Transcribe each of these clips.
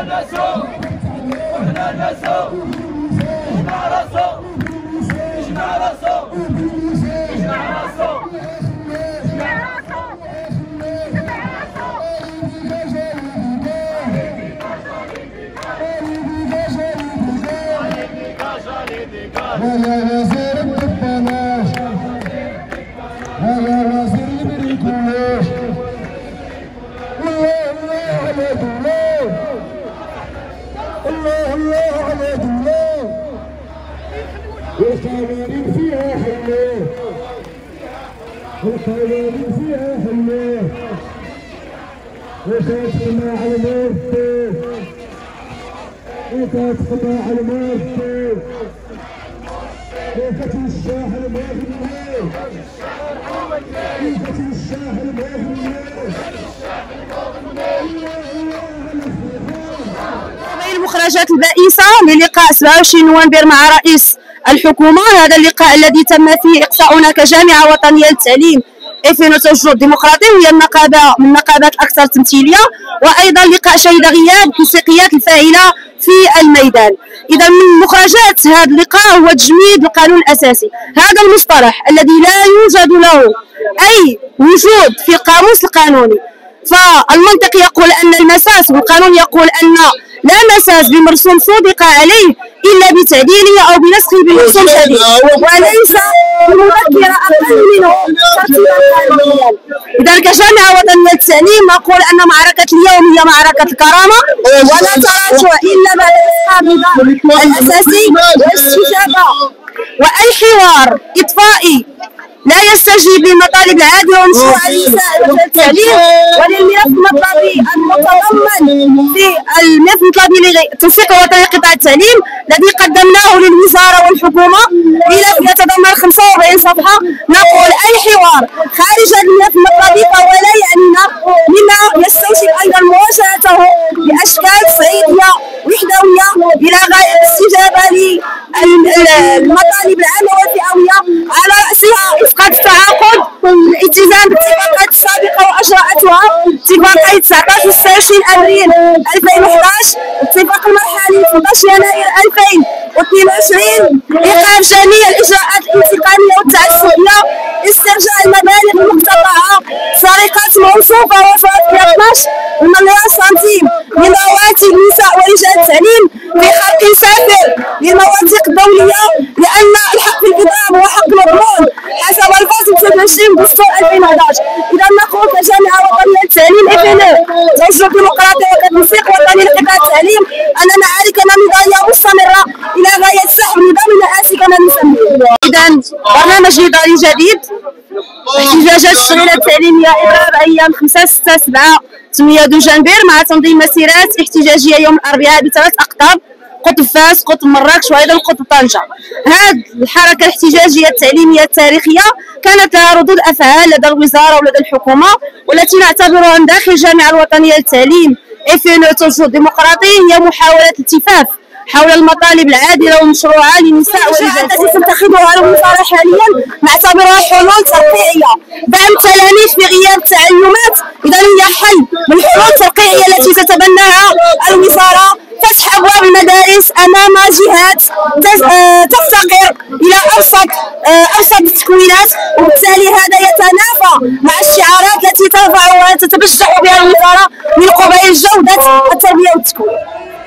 والقوانين فيها حلوة، والقوانين فيها حلوة، وكتخدم على المرتب، وكتخدم على المرتب، وكتوشاح المغني، وكتوشاح المغني. المخرجات البائسة للقاء 27 نوفمبر مع رئيس الحكومة. هذا اللقاء الذي تم فيه إقصاؤنا كجامعة وطنية للتعليم إفينو توجه الديمقراطي، وهي النقابة من النقابات الأكثر تمثيلية، وأيضا لقاء شهد غياب التنسيقيات الفاعلة في الميدان. إذا من مخرجات هذا اللقاء هو تجميد القانون الأساسي، هذا المصطلح الذي لا يوجد له أي وجود في القاموس القانوني. فالمنطق يقول أن المساس، والقانون يقول أن لا مساس بمرسوم صدق عليه إلا بتعديله أو بنسخه بمرسوم جديد، وليس بمذكرة أقل منه ترتيبا قانونيا. إذا كجامعة وطنية للتعليم نقول أن معركة اليوم هي معركة الكرامة، ولا تراجع إلا بعد إسقاط النظام الأساسي والاستجابة، وأي حوار إطفائي لا يستجيب للمطالب العادلة ومشروع النساء ومجال التعليم وللملف المطلبي المتضمن في الملف المطلبي للتنسيق الوطني لقطاع التعليم الذي قدمناه للوزارة والحكومة، ملف يتضمن 45 صفحة. نقول أي حوار خارج الملف المطلبي فهو لا يعنينا، مما يستوجب أيضا مواجهته بأشكال صعيدية وحدوية إلى غاية الاستجابة للمطالب العامة والفئوية، على رأسها إسقاط التعاقد، الالتزام بالاتفاقات السابقة وأجراءاتها، اتفاقية 19 و 26 أبريل 2011، الاتفاق المرحلي 18 يناير 2022، إيقاف جميع الإجراءات الانتقامية والتعسفية، استرجاع المبالغ المقتطعة، سرقات موصوفة وفاة ب 12 مليار سنتيم من رواتب النساء ورجال التعليم في خط سافر للمواثيق الدولية، لأن الحق في الإدارة هو حق مضمون حسب الفصل 23 دستور 2011. إذا نقول كجامعة وطنية للتعليم إفينو توجه ديمقراطي وكتنسيق وطني لقطاع التعليم أن معاركنا نضالية مستمرة إلى غاية سحب نظام الرئاسي كما نسميه. إذا برنامج نضالي جديد، احتجاجات الشغيلة التعليمية إضراب أيام 5 6 7 8 دجنبر مع تنظيم مسيرات احتجاجية يوم الأربعاء ب3 أقطاب: قطب فاس، قطب مراكش، وأيضا قطب طنجة. هذه الحركة الاحتجاجية التعليمية التاريخية كانت لها ردود أفعال لدى الوزارة ولدى الحكومة، والتي نعتبرها من داخل الجامعة الوطنية للتعليم إفينو توجه الديمقراطي هي محاولة التفاف حول المطالب العادلة والمشروعة للنساء والرجال التي تتخذها الوزارة حاليا نعتبرها حلول ترقيعية. دعم التلاميذ في غياب التعلمات إذا هي حل من الحلول الترقيعية التي تتبناها الوزارة، فتح أبواب المدارس أمام جهات تفتقر إلى أبسط التكوينات، وبالتالي هذا يتنافى مع الشعارات التي ترفع وتتبجح بها الوزارة من قبيل جودة التربية والتكوين.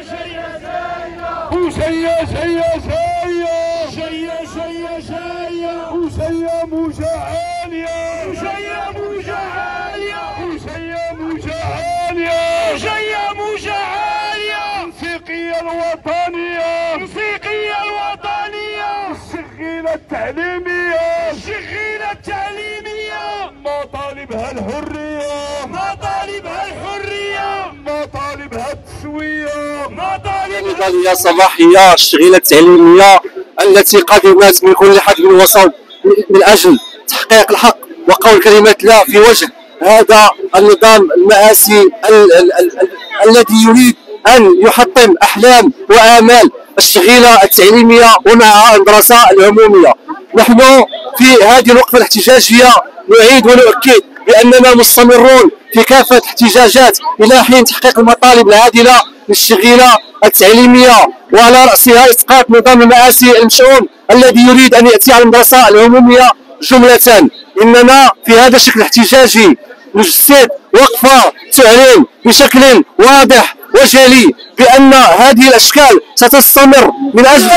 التعليمية مطالبها الحرية، مطالبها الحرية، مطالبها التسوية، مطالبها النضالية صباحية الشغيلة التعليمية التي قدمت من كل حد من وسط من أجل تحقيق الحق وقول كلمة لا في وجه هذا النظام المآسي الذي يريد أن يحطم أحلام وآمال الشغيلة التعليمية ومعها المدرسة العمومية. نحن في هذه الوقفة الاحتجاجية نعيد ونؤكد بأننا مستمرون في كافة الاحتجاجات إلى حين تحقيق المطالب العادلة للشغيله التعليميه وعلى راسها اسقاط نظام المآسي المشؤوم الذي يريد ان ياتي على المدرسه العموميه جمله. اننا في هذا الشكل الاحتجاجي نجسد وقفه تعلن بشكل واضح وجلي بان هذه الاشكال ستستمر من اجل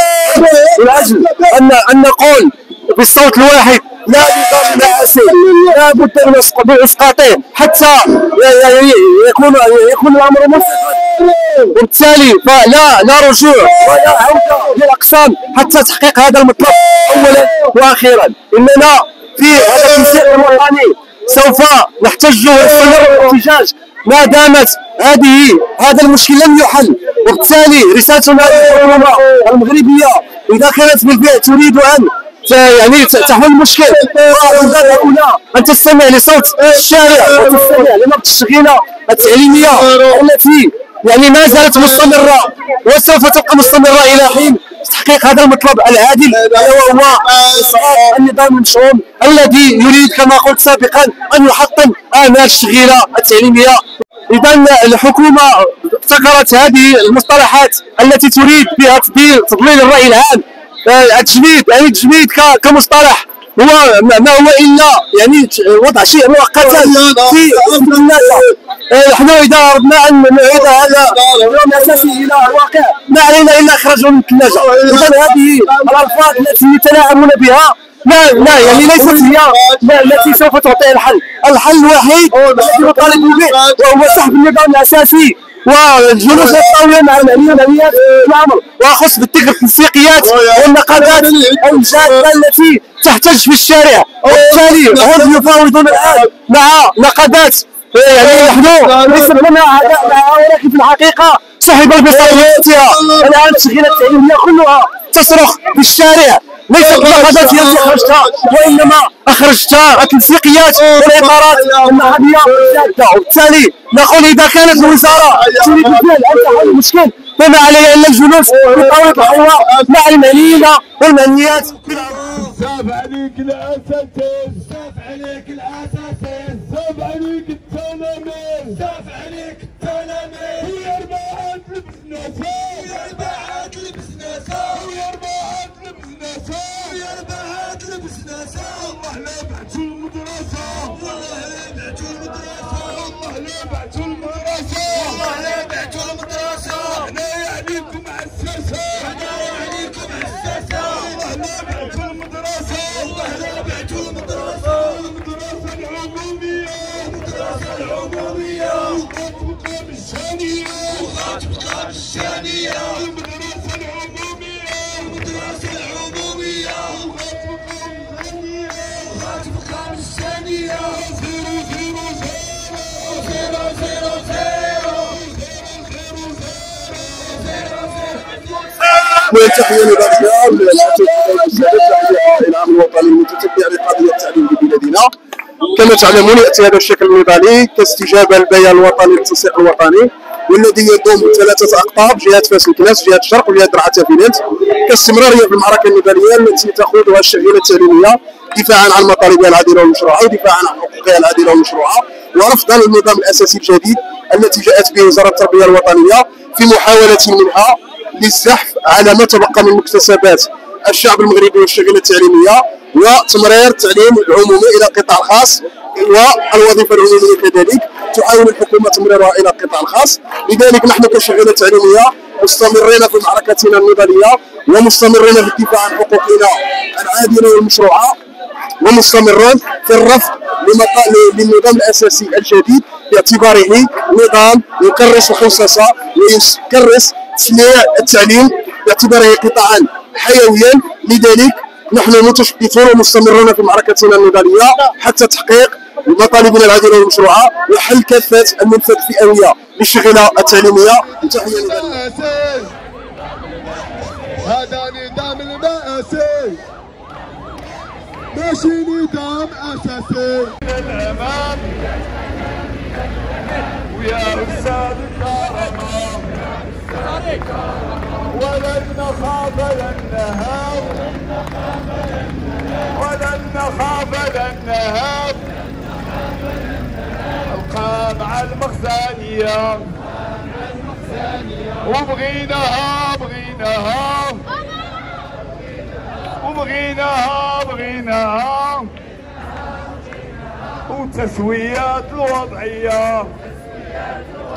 ان نقول بالصوت الواحد لا نظام مآسي، لا بد من اسقاطه حتى يكون الامر منفذا، وبالتالي لا رجوع ولا عوده للاقسام حتى تحقيق هذا المطلب. اولا واخيرا اننا في هذا التنسيق الوطني سوف نحتج ونستمر بالاحتجاج ما دامت هذا المشكل لم يحل، وبالتالي رسالتنا للحكومه المغربيه اذا كانت بالفعل تريد ان تحل المشكل فالأولى أن تستمع لصوت الشارع وتستمع لنبض الشغيلة التعليمية التي ما زالت مستمرة وسوف تبقى مستمرة إلى حين تحقيق هذا المطلب العادل وهو إسقاط النظام المشؤوم الذي يريد كما قلت سابقا أن يحطم آمال الشغيلة التعليمية. إذا الحكومة ابتكرت هذه المصطلحات التي تريد بها تضليل الرأي العام. التجميد كمصطلح هو ما هو الا وضع شيء مؤقتا في الثلاجه. نحن اذا اردنا ان نعيد هذا اليوم الاساسي الى الواقع ما علينا الا اخراجه من الثلاجه. اذا هذه الالفاظ التي يتلاعبون بها لا ليست هي التي سوف تعطي الحل. الحل الوحيد الذي نطالب به وهو سحب النظام الاساسي والجلوس الطاوله مع المعنيين في الامر، واخص بتلك التنسيقيات والنقابات الجاده التي تحتج في الشارع. وبالتالي هم يفاوضون الان مع نقابات نحن ليس لنا عداء معها، ولكن في الحقيقه سحب البطاقياتها. الان الشغيله التعليميه كلها تصرخ في الشارع، ليست النقابات هي التي اخرجتها وانما اخرجتها التنسيقيات والاطارات النقابيه الجاده. وبالتالي نقول اذا كانت الوزاره تريد بالفعل ان تحل المشكل فما عليها الا الجلوس في طاوله الحوار مع المعنيين والمعنيات. صاف عليك الاساتذه، صاف عليك الاساتذه، صاف عليك التلاميذ، صاف عليك التلاميذ. ويا رباعات لبسنا ويا رباعات لبسنا ويا رباعات لبسنا ويا رباعات لبسنا. والله لا بعتوا المدرسه، والله لا بعتوا المدرسه، والله لا بعتوا المدرسه، والله لا بعتوا المدرسه. حنايا عليكم عساسه، حنايا عليكم عساسه. والله لا بعتوا المدرسه، والله لا بعتوا المدرسه. المدرسه العموميه، المدرسه العموميه. وغتبقى بالشانيه، وغتبقى بالشانيه. المدرسه العموميه، المدرسه العموميه. وغتبقى بالشانيه. والتحية للأطفال العام الوطني المتتبع لقضية التعليم ببلادنا. كما تعلمون يأتي هذا الشكل النضالي كاستجابة للبيان الوطني للتنسيق الوطني، والذي يضم 3 أقطاب: جهة فاس الكناس، جهة الشرق، وجهة درعا تافينات، كاستمرارية في المعركة النضالية التي تخوضها الشغيلة التعليمية دفاعا عن مطالبها العادلة والمشروعة ودفاعا عن حقوقها العادلة والمشروعة، ورفضا للنظام الأساسي الجديد التي جاءت به وزارة التربية الوطنية في محاولة منها للزحف على ما تبقى من مكتسبات الشعب المغربي والشغيلة التعليمية وتمرير التعليم العمومي إلى القطاع الخاص والوظيفة العمومية كذلك تحاول الحكومة تمريرها إلى القطاع الخاص. لذلك نحن كشغيلة تعليمية مستمرين في معركتنا النضالية ومستمرين في الدفاع عن حقوقنا العادلة والمشروعة، ومستمرون في الرفض للنظام الأساسي الجديد باعتباره نظام يكرس الخصاصة ويكرس تسليع التعليم باعتباره قطاعا حيويا. لذلك نحن متشبثون ومستمرون في معركتنا النضالية حتى تحقيق مطالبنا العادلة والمشروعة وحل كافة المنفذ الفئوية للشغيلة التعليمية. تحية المآسي، هذا نظام المآسي ماشي نظام أساسي. الأمام ويا أستاذ الكرامة ولن نخاف لن نهاب، ولن نخاف لن نهاب. القامعة المخزنية وبغيناها بغيناها وبغيناها بغيناها وتسويات الوضعية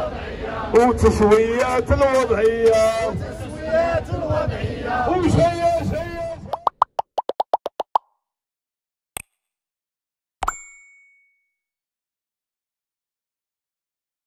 وتسويات الوضعية ومشينا